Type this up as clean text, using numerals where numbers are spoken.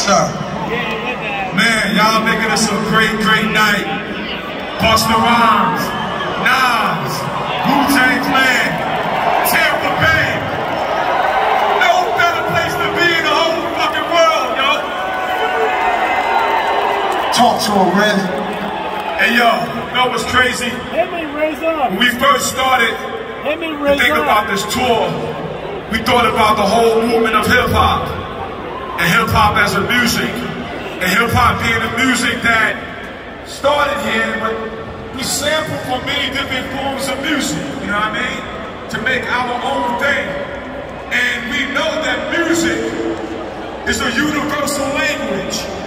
sir. Man, y'all making this a great, great night. Busta Rhymes, Nas, Wu-Tang Clan, Tampa Bay. No better place to be in the whole fucking world, yo. Talk to him, Red. Hey, yo, you know what's crazy? When we first started to think about this tour, we thought about the whole movement of hip-hop, and hip-hop as a music, and hip-hop being a music that started here, but we sampled from many different forms of music, you know what I mean? To make our own thing. And we know that music is a universal language.